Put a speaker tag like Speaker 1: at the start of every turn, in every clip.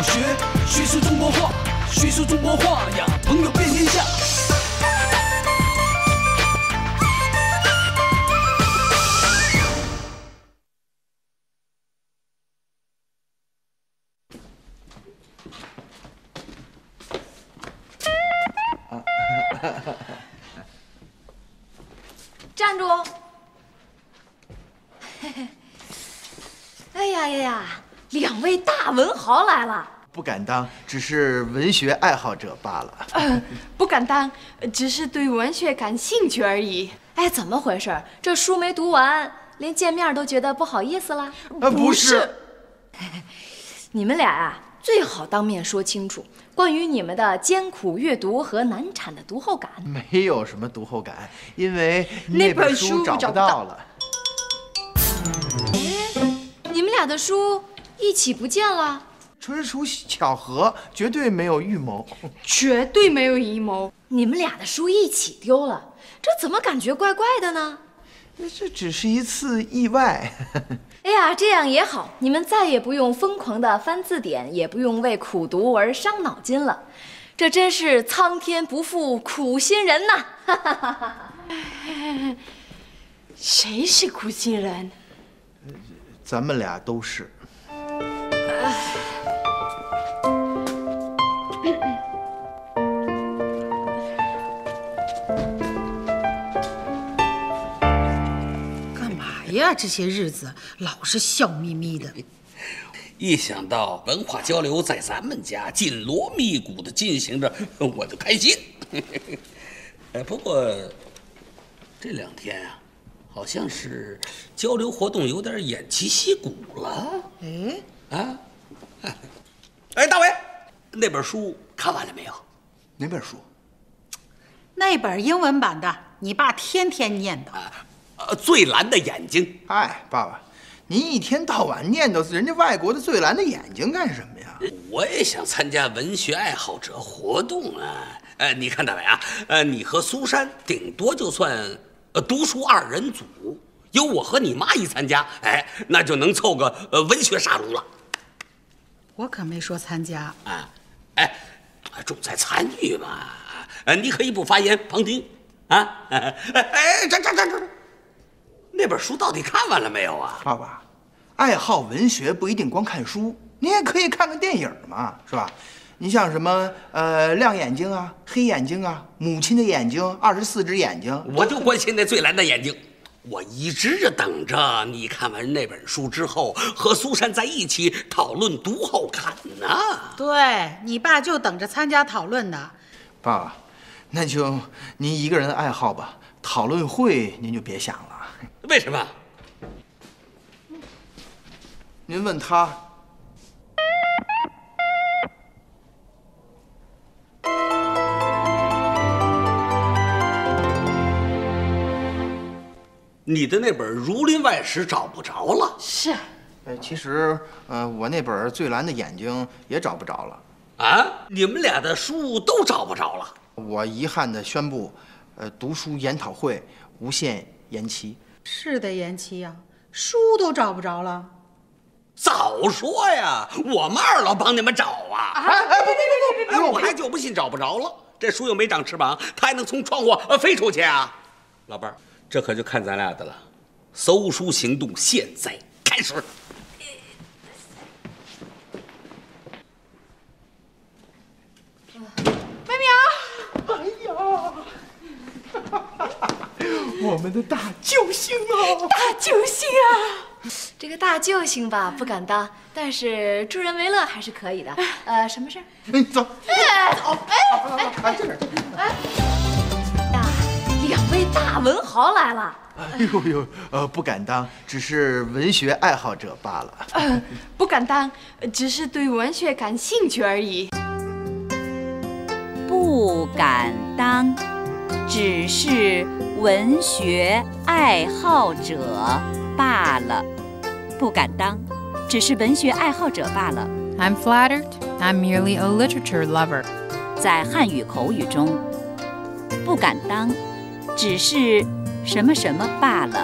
Speaker 1: 学，学说中国话，学说中国话呀，朋友遍天下。
Speaker 2: 站住！哎呀呀呀，两位大文豪来了。
Speaker 3: 不敢当，只是文学爱好者罢了。
Speaker 4: 不敢当，只是对文学感兴趣而已。
Speaker 2: 哎，怎么回事？这书没读完，连见面都觉得不好意思了？
Speaker 3: 不是。
Speaker 2: 你们俩啊，最好当面说清楚关于你们的艰苦阅读和难产的读后感。
Speaker 3: 没有什么读后感，因为
Speaker 4: 那本
Speaker 3: 书找不到了。
Speaker 2: 你们俩的书一起不见了？
Speaker 3: 纯属巧合，绝对没有预谋。
Speaker 4: 绝对没有阴谋。
Speaker 2: 你们俩的书一起丢了，这怎么感觉怪怪的呢？
Speaker 3: 这只是一次意外。
Speaker 2: 哎呀，这样也好，你们再也不用疯狂的翻字典，也不用为苦读而伤脑筋了。这真是苍天不负苦心人呐！
Speaker 4: 谁是苦心人？
Speaker 3: 咱们俩都是。
Speaker 5: 干嘛呀？这些日子老是笑眯眯的。
Speaker 6: 一想到文化交流在咱们家紧锣密鼓的进行着，我就开心。不过这两天啊，好像是交流活动有点偃旗息鼓了。哎，大伟，那本书看完了没有？
Speaker 3: 哪本书？
Speaker 5: 那本英文版的，你爸天天念叨。
Speaker 6: 最蓝的眼睛。
Speaker 3: 哎，爸爸，您一天到晚念叨人家外国的最蓝的眼睛干什么呀？
Speaker 6: 我也想参加文学爱好者活动啊。你看大伟啊，你和苏珊顶多就算读书二人组，有我和你妈一参加，哎，那就能凑个文学沙龙了。
Speaker 5: 我可没说参加
Speaker 6: 啊，哎，重在参与嘛。你可以不发言旁听啊。这，那本书到底看完了没有啊？
Speaker 3: 爸爸，爱好文学不一定光看书，你也可以看看电影嘛，是吧？你像什么亮眼睛啊、黑眼睛啊、母亲的眼睛、24只眼睛，
Speaker 6: 我就关心那最蓝的眼睛。我一直等着你看完那本书之后，和苏珊在一起讨论读后感呢。
Speaker 5: 对，你爸就等着参加讨论呢。
Speaker 3: 爸爸，那就您一个人的爱好吧，讨论会您就别想了。
Speaker 6: 为什么？
Speaker 3: 您问他。
Speaker 6: 你的那本《儒林外史》找不着了。
Speaker 4: 是。
Speaker 3: 其实我那本《最蓝的眼睛》也找不着了。
Speaker 6: 啊，你们俩的书都找不着了。
Speaker 3: 我遗憾地宣布，读书研讨会无限延期。
Speaker 5: 是得延期呀，书都找不着了。
Speaker 6: 早说呀，我们二老帮你们找啊！别，我还就不信找不着了。这书又没长翅膀，它还能从窗户飞出去啊？老伴儿，这可就看咱俩的了。搜书行动现在开始。
Speaker 3: 我们的大救星啊！
Speaker 4: 大救星啊！
Speaker 2: 这个大救星吧，不敢当，但是助人为乐还是可以的。什么事儿？
Speaker 3: 走，走，这边。
Speaker 2: 呀，两位大文豪来了。
Speaker 3: 哎呦，不敢当，只是文学爱好者罢了。
Speaker 4: 不敢当，只是对文学感兴趣而已。
Speaker 7: 不敢当，只是文学爱好者罢了。不敢当，只是文学爱好者罢了。
Speaker 8: I'm flattered. I'm merely a literature lover.
Speaker 7: 在汉语口语中，不敢当，只是什么什么罢了，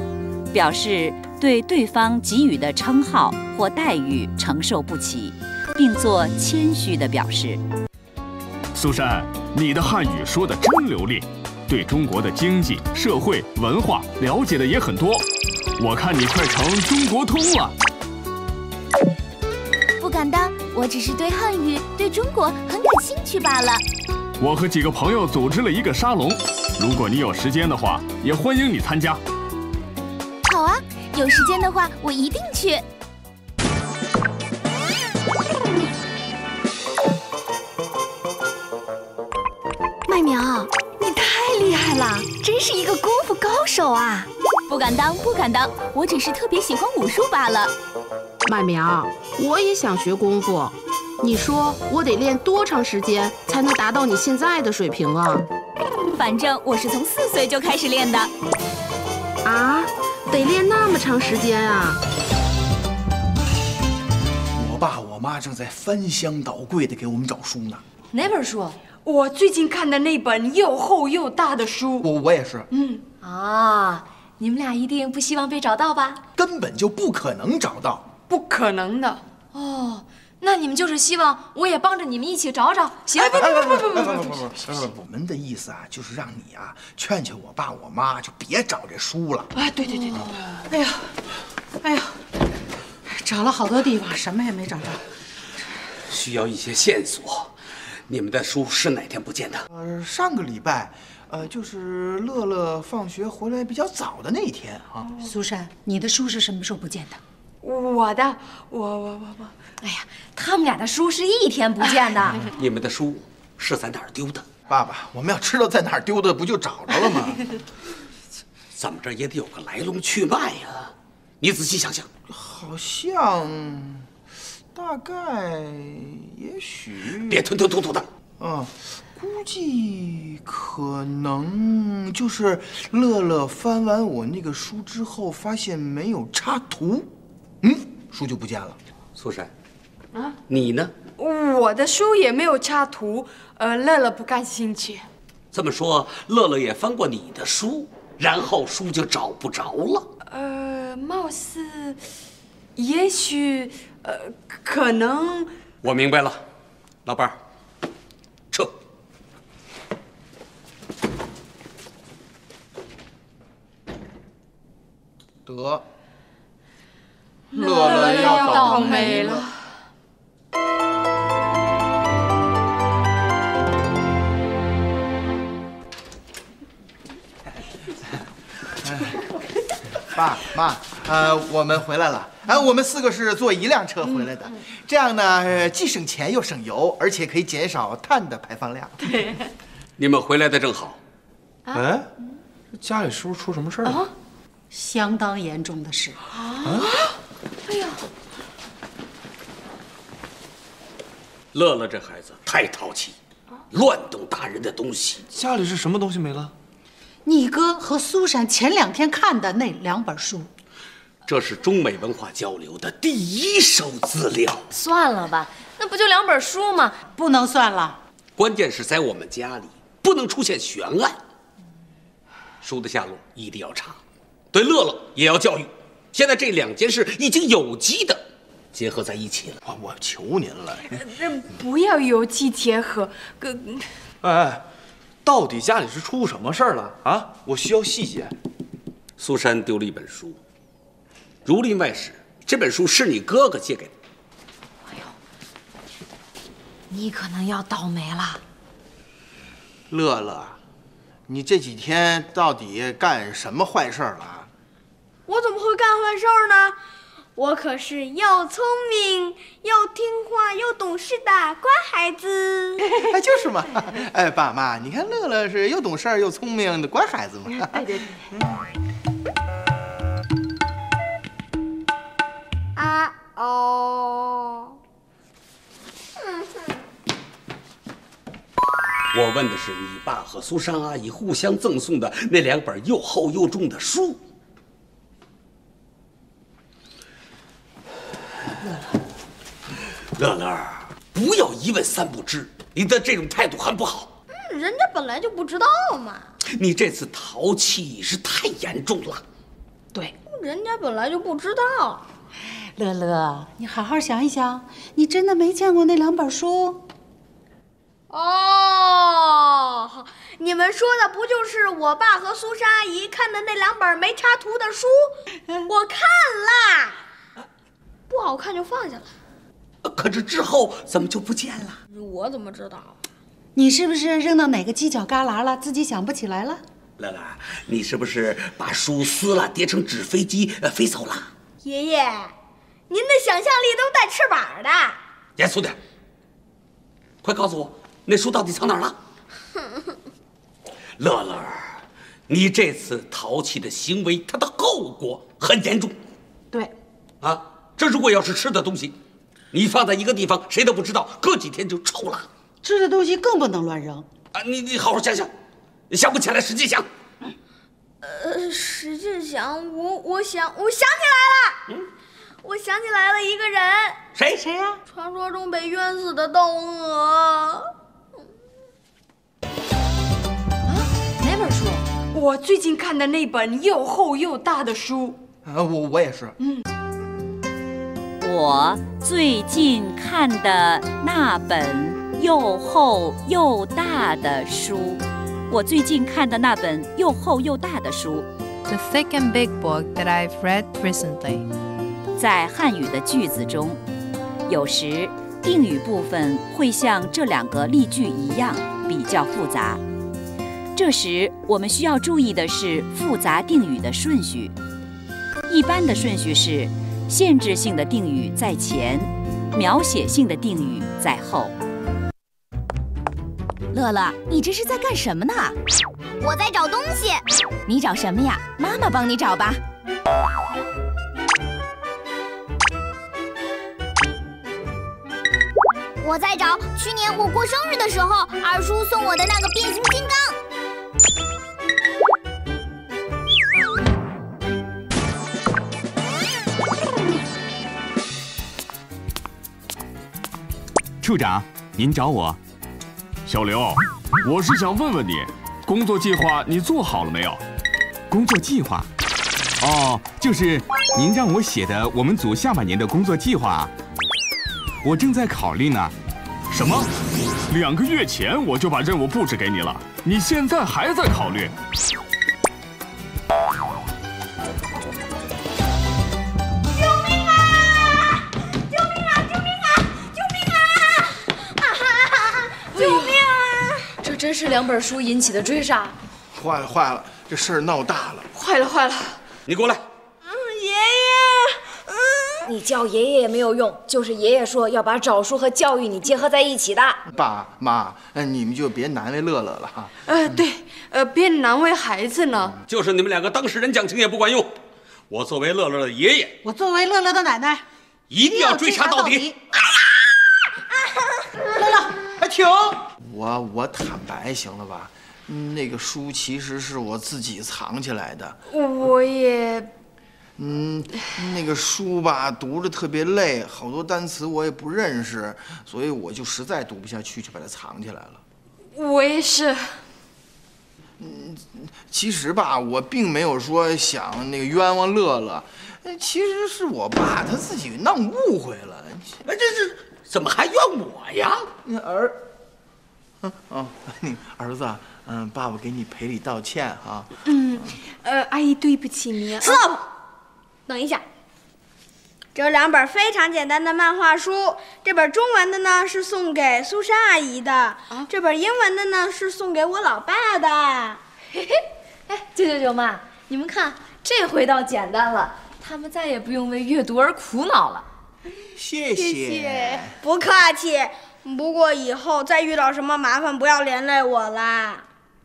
Speaker 7: 表示对对方给予的称号或待遇承受不起， 并做谦虚的表示。
Speaker 9: 苏珊，你的汉语说得真流利，对中国的经济、社会、文化了解的也很多。我看你快成中国通了。
Speaker 10: 不敢当，我只是对汉语、对中国很感兴趣罢了。
Speaker 9: 我和几个朋友组织了一个沙龙，如果你有时间的话，也欢迎你参加。
Speaker 10: 好啊，有时间的话我一定去。麦苗，你太厉害了，真是一个功夫高手啊！不敢当，不敢当，我只是特别喜欢武术罢了。
Speaker 11: 麦苗，我也想学功夫，你说我得练多长时间才能达到你现在的水平啊？
Speaker 10: 反正我是从4岁就开始练的。
Speaker 11: 啊，得练那么长时间啊！
Speaker 3: 我爸我妈正在翻箱倒柜的给我们找书呢。
Speaker 2: 哪本书？
Speaker 4: 我最近看的那本又厚又大的书。
Speaker 3: 我也是。
Speaker 2: 啊，你们俩一定不希望被找到吧？
Speaker 3: 根本就不可能找到。
Speaker 4: 不可能的。
Speaker 2: 哦，那你们就是希望我也帮着你们一起找找，行？
Speaker 3: 不，我们的意思啊，就是让你啊劝劝我爸我妈，就别找这书了。
Speaker 4: 哎，对。
Speaker 5: 哎呀，找了好多地方，什么也没找着。
Speaker 6: 需要一些线索。你们的书是哪天不见的？
Speaker 3: 上个礼拜，就是乐乐放学回来比较早的那一天啊。
Speaker 5: 苏珊，你的书是什么时候不见的？
Speaker 4: 我的，我。
Speaker 2: 哎呀，他们俩的书是一天不见的。
Speaker 6: 你们的书是在哪儿丢的？
Speaker 3: 爸爸，我们要知道在哪儿丢的，不就找着了吗？
Speaker 6: 咱们这也得有个来龙去脉呀。你仔细想想。
Speaker 3: 好像，大概，也许……
Speaker 6: 别吞吞吐吐的。
Speaker 3: 估计可能就是乐乐翻完我那个书之后，发现没有插图，书就不见了。
Speaker 6: 苏珊，你呢？
Speaker 4: 我的书也没有插图，乐乐不感兴趣。
Speaker 6: 这么说，乐乐也翻过你的书，然后书就找不着了。
Speaker 4: 貌似，也许，可能。
Speaker 6: 我明白了，老伴儿，撤。
Speaker 3: 得，
Speaker 4: 乐乐要倒霉了。
Speaker 3: 爸妈，我们回来了。我们4个是坐一辆车回来的，这样呢，既省钱又省油，而且可以减少碳的排放量。
Speaker 4: 对，
Speaker 6: 你们回来的正好。
Speaker 3: 哎，家里是不是出什么事了？
Speaker 5: 相当严重的事。
Speaker 4: 哎呀，
Speaker 6: 乐乐这孩子太淘气，乱动大人的东西。
Speaker 12: 家里是什么东西没了？
Speaker 5: 你哥和苏珊前2天看的那2本书。
Speaker 6: 这是中美文化交流的第1手资料。
Speaker 2: 算了吧，那不就2本书吗？
Speaker 5: 不能算了。
Speaker 6: 关键是在我们家里不能出现悬案。书的下落一定要查，对乐乐也要教育。现在这2件事已经有机的结合在一起了。
Speaker 3: 我求您了，
Speaker 4: 不要有机结合。
Speaker 12: 哎，到底家里是出什么事儿了啊？我需要细节。
Speaker 6: 苏珊丢了一本书，《儒林外史》，这本书是你哥哥借给的。
Speaker 2: 哎呦，你可能要倒霉了。
Speaker 3: 乐乐，你这几天到底干什么坏事了？
Speaker 13: 我怎么会干坏事呢？我可是又聪明又听话又懂事的乖孩子。
Speaker 3: 哎，就是嘛。哎，爸妈，你看乐乐是又懂事又聪明的乖孩子嘛。
Speaker 4: 对。
Speaker 13: 啊哦。
Speaker 6: 我问的是你爸和苏珊阿姨互相赠送的那2本又厚又重的书。乐乐，不要一问3不知，你的这种态度很不好。
Speaker 13: 人家本来就不知道嘛。
Speaker 6: 你这次淘气是太严重了。
Speaker 5: 对，
Speaker 13: 人家本来就不知道。
Speaker 5: 乐乐，你好好想一想，你真的没见过那2本书？
Speaker 13: 哦，你们说的不就是我爸和苏珊阿姨看的那2本没插图的书？我看啦，不好看就放下了。
Speaker 6: 可是之后怎么就不见了？
Speaker 13: 我怎么知道？
Speaker 5: 你是不是扔到哪个犄角旮旯了，自己想不起来了？
Speaker 6: 乐乐，你是不是把书撕了，叠成纸飞机飞走了？
Speaker 13: 爷爷，您的想象力都带翅膀的。
Speaker 6: 严肃点，快告诉我，那书到底藏哪儿了？乐乐，你这次淘气的行为，它的后果很严重。
Speaker 5: 对，
Speaker 6: 啊，这如果要是吃的东西，你放在一个地方，谁都不知道，隔几天就臭了。
Speaker 5: 吃的东西更不能乱扔
Speaker 6: 啊！你好好想想，想不起来使劲想。
Speaker 13: 使劲想，我想起来了。我想起来了一个人。
Speaker 6: 谁
Speaker 5: 呀？
Speaker 13: 传说中被冤死的窦娥。
Speaker 2: 哪本书？
Speaker 4: 我最近看的那本又厚又大的书。
Speaker 3: 我也是。
Speaker 7: 我最近看的那本又厚又大的书，我最近看的那本又厚又大的书。
Speaker 8: The thick and big book that I've read recently.
Speaker 7: 在汉语的句子中，有时定语部分会像这2个例句一样比较复杂。这时我们需要注意的是复杂定语的顺序。一般的顺序是限制性的定语在前，描写性的定语在后。
Speaker 10: 乐乐，你这是在干什么呢？我在找东西。你找什么呀？妈妈帮你找吧。我在找去年我过生日的时候，二叔送我的那个变形金刚。
Speaker 9: 处长，您找我？小刘，我是想问问你，工作计划你做好了没有？
Speaker 14: 工作计划？哦，就是您让我写的我们组下半年的工作计划。我正在考虑呢。
Speaker 9: 什么？2个月前我就把任务布置给你了，你现在还在考虑？
Speaker 2: 真是2本书引起的追杀，
Speaker 3: 坏了，这事儿闹大了，
Speaker 4: 坏了！
Speaker 6: 你过来。
Speaker 13: 爷爷，
Speaker 2: 你叫爷爷也没有用，就是爷爷说要把找书和教育你结合在一起的。
Speaker 3: 爸妈，你们就别难为乐乐了哈。
Speaker 4: 对，别难为孩子呢。
Speaker 6: 就是你们2个当事人讲情也不管用。我作为乐乐的爷爷，
Speaker 5: 我作为乐乐的奶奶，
Speaker 6: 一定要追查到底。
Speaker 5: 乐乐，
Speaker 3: 停！我坦白行了吧？那个书其实是我自己藏起来的。
Speaker 4: 我也，
Speaker 3: 那个书吧，读着特别累，好多单词我也不认识，所以我就实在读不下去，就把它藏起来了。
Speaker 4: 我也是。
Speaker 3: 其实吧，我并没有说想那个冤枉乐乐，其实是我爸他自己弄误会了。
Speaker 6: 这是怎么还怨我呀？
Speaker 3: 儿子，爸爸给你赔礼道歉哈。
Speaker 4: 阿姨对不起你。
Speaker 13: Stop！ 等一下，这2本非常简单的漫画书，这本中文的呢是送给苏珊阿姨的，这本英文的呢是送给我老爸的。
Speaker 2: 嘿嘿，哎，舅妈，你们看，这回倒简单了，他们再也不用为阅读而苦恼了。
Speaker 3: 谢谢，
Speaker 13: 不客气。不过以后再遇到什么麻烦，不要连累我啦。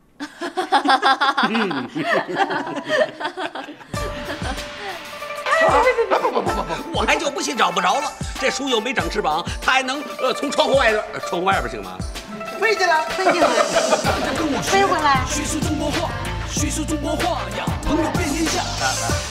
Speaker 6: 我还就不信找不着了。这书又没长翅膀，它还能从窗户外边行吗？
Speaker 5: 飞进来，飞回来。
Speaker 1: 叙述中国话呀，朋友遍天下。